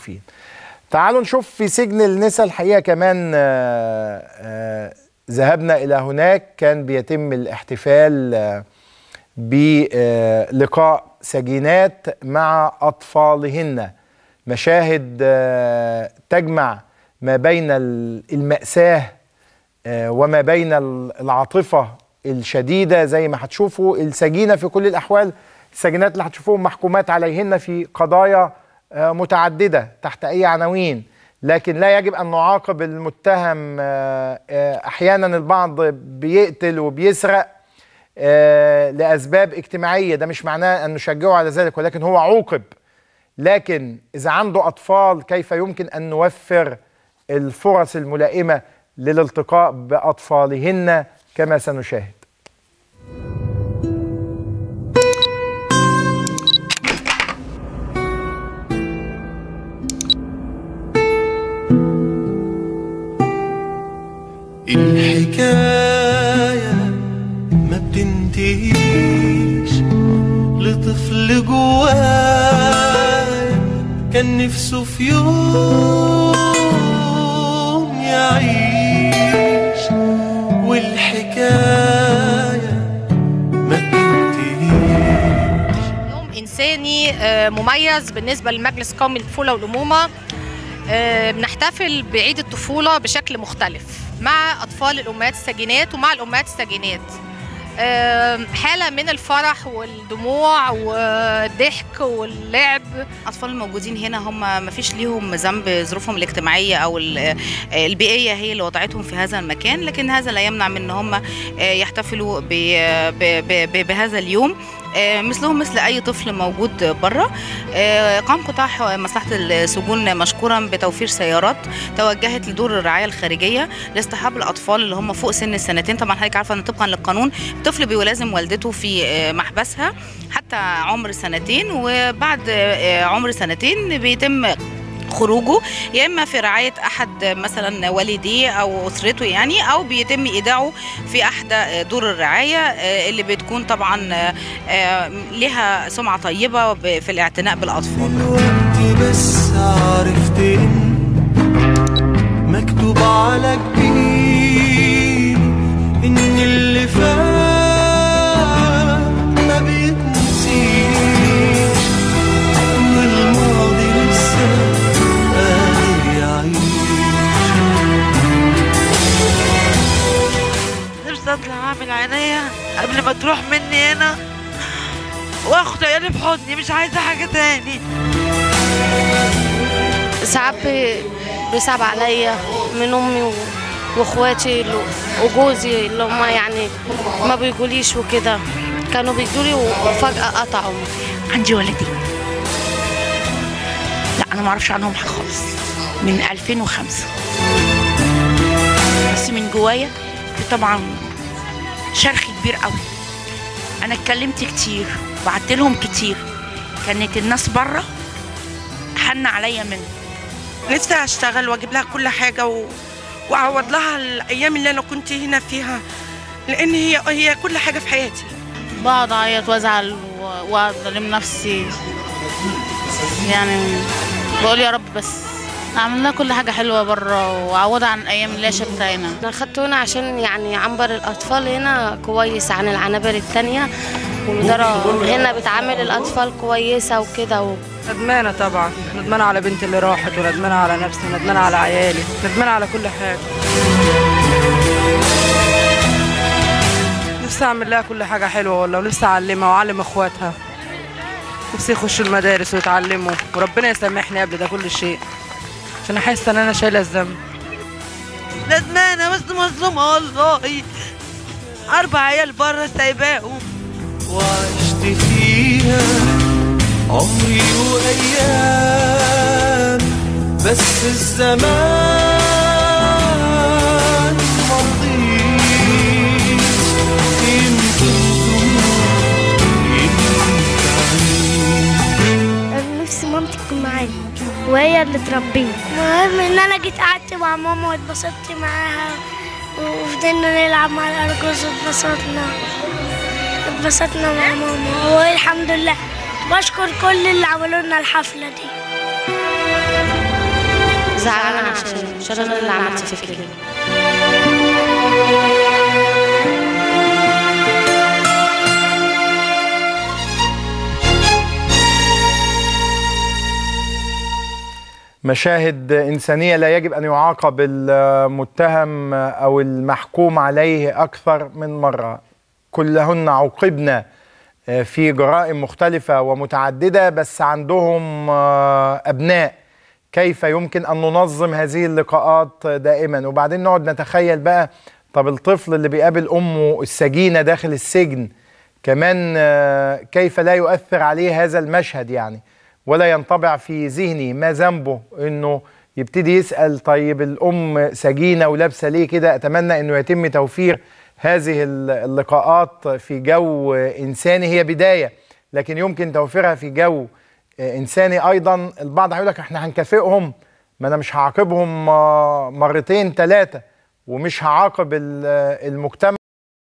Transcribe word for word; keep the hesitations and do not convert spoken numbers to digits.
فين. تعالوا نشوف في سجن النساء الحقيقة كمان آآ آآ ذهبنا إلى هناك، كان بيتم الاحتفال بلقاء سجينات مع أطفالهن، مشاهد تجمع ما بين المأساة وما بين العاطفة الشديدة. زي ما هتشوفوا السجينة في كل الأحوال، السجينات اللي هتشوفوهم محكومات عليهن في قضايا متعددة تحت أي عناوين، لكن لا يجب أن نعاقب المتهم. أحيانا البعض بيقتل وبيسرق لأسباب اجتماعية، ده مش معناه أن نشجعه على ذلك، ولكن هو عوقب. لكن إذا عنده أطفال كيف يمكن أن نوفر الفرص الملائمة للالتقاء بأطفالهن كما سنشاهد. الحكاية ما بتنتهيش لطفل جواي كان نفسه في يوم يعيش، والحكاية ما بتنتهيش. يوم إنساني مميز بالنسبة للمجلس القومي للطفولة والأمومة. بنحتفل بعيد الطفولة بشكل مختلف مع أطفال الأمهات السجينات ومع الأمهات السجينات. حالة من الفرح والدموع والضحك واللعب. الأطفال الموجودين هنا هم ما فيش ليهم ذنب، ظروفهم الاجتماعية أو البيئية هي اللي وضعتهم في هذا المكان، لكن هذا لا يمنع من ان هم يحتفلوا بهذا اليوم مثلهم مثل أي طفل موجود بره. قام قطاع مصلحة السجون مشكورا بتوفير سيارات توجهت لدور الرعاية الخارجية لاصطحاب الأطفال اللي هم فوق سن السنتين. طبعا حضرتك عارفة أن طبقا للقانون الطفل بيلازم والدته في محبسها حتى عمر سنتين، وبعد عمر سنتين بيتم خروجه يا اما في رعايه احد مثلا والديه او اسرته يعني، او بيتم ايداعه في احدى دور الرعايه اللي بتكون طبعا لها سمعه طيبه في الاعتناء بالاطفال. دلوقتي بس عرفت ان مكتوب على جبيني ان اللي فات ما بيتنسيش، والماضي لسه نفسي اطلع اعمل عينيا قبل ما تروح مني هنا واخد عيالي في حضني، مش عايزه حاجه تاني. ساعات بيصعب عليا من امي واخواتي وجوزي اللي هم يعني ما بيجوليش وكده، كانوا بيجولي وفجاه قطعوا. عندي ولدين، لا انا ما اعرفش عنهم حاجه خالص من ألفين وخمسة، بس من جوايا في طبعا شرخ كبير قوي. انا اتكلمت كتير وبعت لهم كتير، كانت الناس بره حن عليا منه. نفسي اشتغل واجيب لها كل حاجه و... واعوض لها الايام اللي انا كنت هنا فيها، لان هي هي كل حاجه في حياتي. بقعد اعيط وازعل واقعد الم نفسي، يعني بقول يا رب بس اعمل لها كل حاجه حلوه بره واعوضها عن الايام اللي هي شفتها هنا. انا خدته هنا عشان يعني عنبر الاطفال هنا كويس عن العنابر الثانيه، والاداره هنا بتعامل الاطفال كويسه وكده و... ندمانه طبعا، ندمانه على بنتي اللي راحت، وندمانه على نفسي، وندمانه على عيالي، ندمانه على كل حاجه. نفسي اعمل لها كل حاجه حلوه والله، ونفسي اعلمها واعلم اخواتها، نفسي يخشوا المدارس ويتعلموا، وربنا يسامحني قبل ده كل شيء عشان احس ان انا شايله الذنب. ندمانه بس مظلومه والله، اربع عيال بره سايباهم وعشت فيها عمري وايام، بس الزمان مرضيش. يمكن تموت يمكن تعيش. نفسي مامتي تكون معايا وهي اللي تربيني. المهم ان انا جيت قعدت مع ماما واتبسطت معاها وفضلنا نلعب مع الارجوز واتبسطنا اتبسطنا مع ماما، والحمد لله بشكر كل اللي عملوا لنا الحفله دي. زعلانة عشان عشان أنا اللي عملت في كده. مشاهد إنسانية، لا يجب أن يعاقب المتهم أو المحكوم عليه أكثر من مرة. كلهن عوقبنا في جرائم مختلفة ومتعددة، بس عندهم أبناء. كيف يمكن أن ننظم هذه اللقاءات دائما؟ وبعدين نقعد نتخيل بقى، طب الطفل اللي بيقابل أمه السجينة داخل السجن كمان كيف لا يؤثر عليه هذا المشهد يعني، ولا ينطبع في ذهني ما ذنبه انه يبتدي يسأل طيب الام سجينة ولابسة ليه كده. اتمنى انه يتم توفير هذه اللقاءات في جو انساني، هي بداية لكن يمكن توفيرها في جو انساني ايضا. البعض هيقول لك احنا هنكافئهم، ما انا مش هعاقبهم مرتين ثلاثة ومش هعاقب المجتمع.